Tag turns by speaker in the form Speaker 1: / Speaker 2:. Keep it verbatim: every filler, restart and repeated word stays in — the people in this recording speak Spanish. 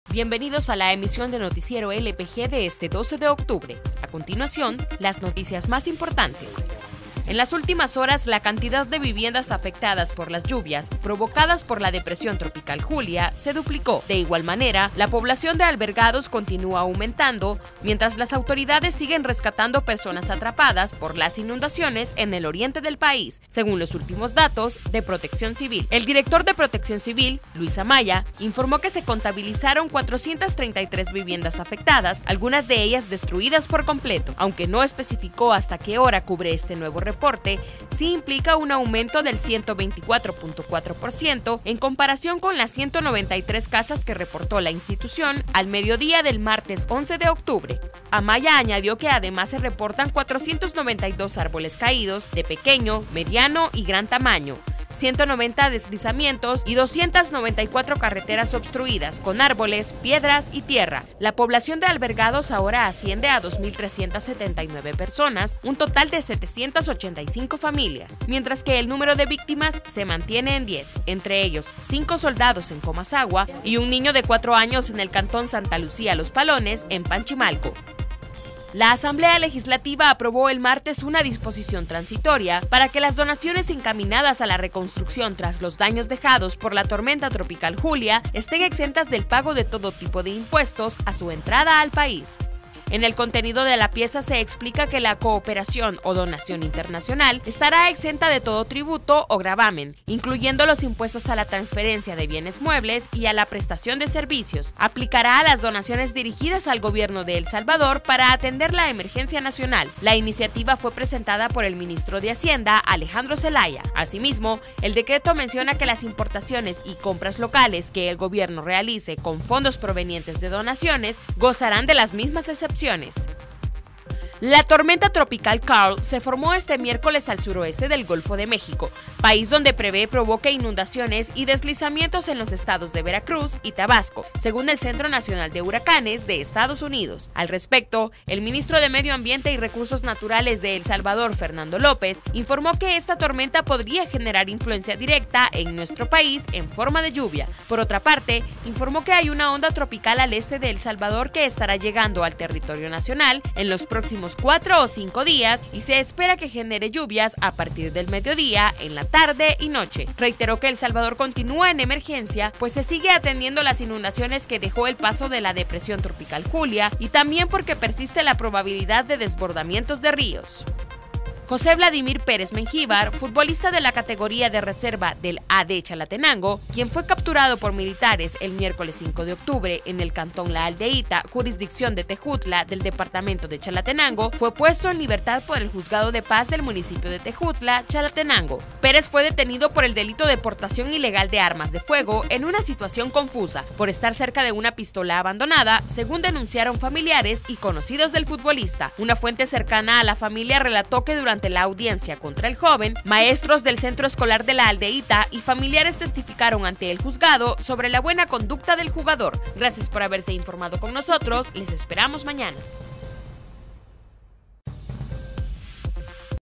Speaker 1: Bienvenidos a la emisión de Noticiero L P G de este doce de octubre. A continuación, las noticias más importantes. En las últimas horas, la cantidad de viviendas afectadas por las lluvias provocadas por la depresión tropical Julia se duplicó. De igual manera, la población de albergados continúa aumentando, mientras las autoridades siguen rescatando personas atrapadas por las inundaciones en el oriente del país, según los últimos datos de Protección Civil. El director de Protección Civil, Luis Amaya, informó que se contabilizaron cuatrocientas treinta y tres viviendas afectadas, algunas de ellas destruidas por completo. Aunque no especificó hasta qué hora cubre este nuevo reporte, sí implica un aumento del ciento veinticuatro punto cuatro por ciento en comparación con las ciento noventa y tres casas que reportó la institución al mediodía del martes once de octubre. Amaya añadió que además se reportan cuatrocientos noventa y dos árboles caídos de pequeño, mediano y gran tamaño, ciento noventa deslizamientos y doscientas noventa y cuatro carreteras obstruidas con árboles, piedras y tierra. La población de albergados ahora asciende a dos mil trescientas setenta y nueve personas, un total de setecientas ochenta y cinco familias, mientras que el número de víctimas se mantiene en diez, entre ellos cinco soldados en Comasagua y un niño de cuatro años en el cantón Santa Lucía Los Palones, en Panchimalco. La Asamblea Legislativa aprobó el martes una disposición transitoria para que las donaciones encaminadas a la reconstrucción tras los daños dejados por la tormenta tropical Julia estén exentas del pago de todo tipo de impuestos a su entrada al país. En el contenido de la pieza se explica que la cooperación o donación internacional estará exenta de todo tributo o gravamen, incluyendo los impuestos a la transferencia de bienes muebles y a la prestación de servicios. Aplicará a las donaciones dirigidas al gobierno de El Salvador para atender la emergencia nacional. La iniciativa fue presentada por el ministro de Hacienda, Alejandro Zelaya. Asimismo, el decreto menciona que las importaciones y compras locales que el gobierno realice con fondos provenientes de donaciones gozarán de las mismas excepciones. La tormenta tropical Carl se formó este miércoles al suroeste del Golfo de México, país donde prevé provoque inundaciones y deslizamientos en los estados de Veracruz y Tabasco, según el Centro Nacional de Huracanes de Estados Unidos. Al respecto, el ministro de Medio Ambiente y Recursos Naturales de El Salvador, Fernando López, informó que esta tormenta podría generar influencia directa en nuestro país en forma de lluvia. Por otra parte, informó que hay una onda tropical al este de El Salvador que estará llegando al territorio nacional en los próximos cuatro o cinco días y se espera que genere lluvias a partir del mediodía, en la tarde y noche. Reiteró que El Salvador continúa en emergencia, pues se sigue atendiendo las inundaciones que dejó el paso de la depresión tropical Julia y también porque persiste la probabilidad de desbordamientos de ríos. José Vladimir Pérez Mengíbar, futbolista de la categoría de reserva del A D Chalatenango, quien fue capturado por militares el miércoles cinco de octubre en el cantón La Aldeíta, jurisdicción de Tejutla del departamento de Chalatenango, fue puesto en libertad por el Juzgado de Paz del municipio de Tejutla, Chalatenango. Pérez fue detenido por el delito de portación ilegal de armas de fuego en una situación confusa, por estar cerca de una pistola abandonada, según denunciaron familiares y conocidos del futbolista. Una fuente cercana a la familia relató que durante la audiencia contra el joven, maestros del centro escolar de La Aldeíta y familiares testificaron ante el juzgado sobre la buena conducta del jugador. Gracias por haberse informado con nosotros, les esperamos mañana.